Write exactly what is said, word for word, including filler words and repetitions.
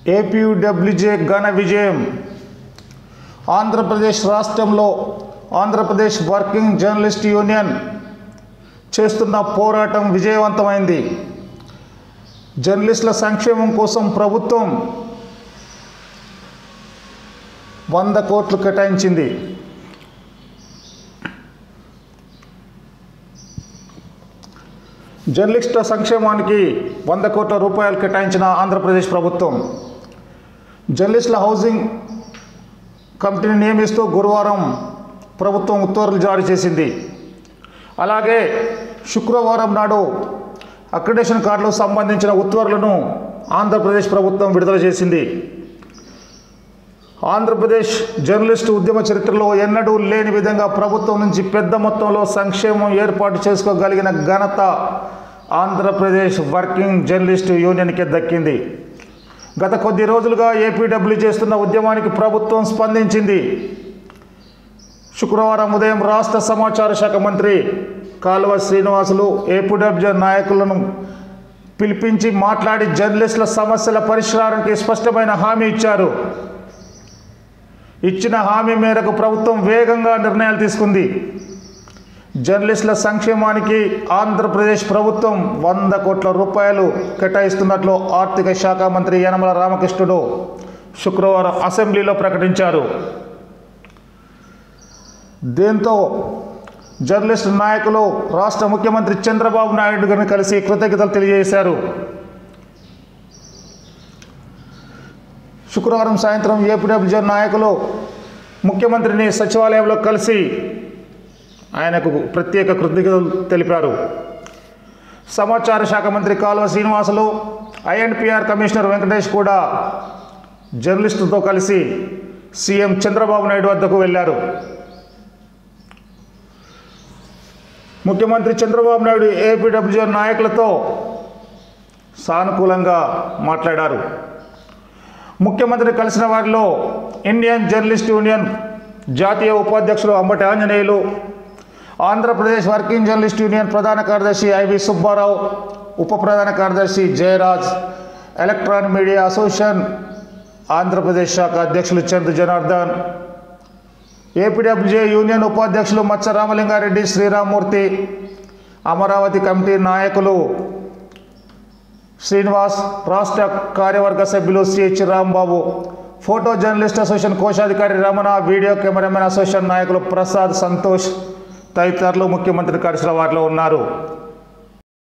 APWJ ఘన విజయం. ఆంధ్రప్రదేశ్ రాష్ట్రంలో ఆంధ్రప్రదేశ్ వర్కింగ్ జర్నలిస్ట్ యూనియన్ చేస్తున్న పోరాటం విజయవంతమైంది. జర్నలిస్టుల సంక్షేమం కోసం ప్రభుత్వం వంద కోట్లు కేటాయించింది. జర్నలిస్టుల సంక్షేమానికి వంద కోట్ల రూపాయలు కేటాయించిన ఆంధ్రప్రదేశ్ ప్రభుత్వం జర్నలిస్టుల హౌసింగ్ కమిటీని నియమిస్తూ గురువారం ప్రభుత్వం ఉత్తర్వులు జారీ చేసింది. అలాగే శుక్రవారం నాడు అక్రిడేషన్ కార్డులకు సంబంధించిన ఉత్తర్వులను ఆంధ్రప్రదేశ్ ప్రభుత్వం విడుదల చేసింది. ఆంధ్రప్రదేశ్ జర్నలిస్టు ఉద్యమ చరిత్రలో ఎన్నడూ లేని విధంగా ప్రభుత్వం నుంచి పెద్ద మొత్తంలో సంక్షేమం ఏర్పాటు చేసుకోగలిగిన ఘనత ఆంధ్రప్రదేశ్ వర్కింగ్ జర్నలిస్టు యూనియన్కి దక్కింది. గత కొద్ది రోజులుగా ఏపీడబ్ల్యూ చేస్తున్న ఉద్యమానికి ప్రభుత్వం స్పందించింది. శుక్రవారం ఉదయం రాష్ట్ర సమాచార శాఖ మంత్రి కాలువ శ్రీనివాసులు ఏపీడబ్ల్యూ నాయకులను పిలిపించి మాట్లాడి జర్నలిస్టుల సమస్యల పరిష్కారానికి స్పష్టమైన హామీ ఇచ్చారు. ఇచ్చిన హామీ మేరకు ప్రభుత్వం వేగంగా నిర్ణయాలు తీసుకుంది. జర్నలిస్టుల సంక్షేమానికి ఆంధ్రప్రదేశ్ ప్రభుత్వం వంద కోట్ల రూపాయలు కేటాయిస్తున్నట్లు ఆర్థిక శాఖ మంత్రి యనమల రామకృష్ణుడు శుక్రవారం అసెంబ్లీలో ప్రకటించారు. దీంతో జర్నలిస్టు నాయకులు రాష్ట్ర ముఖ్యమంత్రి చంద్రబాబు నాయుడు గారిని కలిసి కృతజ్ఞతలు తెలియజేశారు. శుక్రవారం సాయంత్రం ఏపీడబ్ల్యూ నాయకులు ముఖ్యమంత్రిని సచివాలయంలో కలిసి ఆయనకు ప్రత్యేక కృతజ్ఞతలు తెలిపారు. సమాచార శాఖ మంత్రి కాలువ శ్రీనివాసులు ఐఎన్పిఆర్ కమిషనర్ వెంకటేష్ కూడా జర్నలిస్టులతో కలిసి సీఎం చంద్రబాబు నాయుడు వద్దకు వెళ్ళారు. ముఖ్యమంత్రి చంద్రబాబు నాయుడు ఏపీడబ్ల్యూ నాయకులతో సానుకూలంగా మాట్లాడారు. ముఖ్యమంత్రిని కలిసిన వారిలో ఇండియన్ జర్నలిస్ట్ యూనియన్ జాతీయ ఉపాధ్యక్షులు Ambati Anjaneyulu, Andhra Pradesh working journalist union ప్రధాన కార్యదర్శి ఐవి సుబ్బారావు, ఉప ప్రధాన కార్యదర్శి Jayaraj, electronic media association Andhra Pradesh శాఖ అధ్యక్షులు చందు జనార్దన్, ఏపీడబ్ల్యూజే యూనియన్ ఉపాధ్యక్షులు మత్స రామలింగారెడ్డి, శ్రీరామ్మూర్తి, అమరావతి కమిటీ నాయకులు శ్రీనివాస్, రాష్ట్ర కార్యవర్గ సభ్యులు CH Rambabu, photo journalist association కోశాధికారి రమణ, వీడియో కెమెరామెన్ అసోసియేషన్ నాయకులు ప్రసాద్, సంతోష్ తదితరులు ముఖ్యమంత్రి కలిసిన వారిలో ఉన్నారు.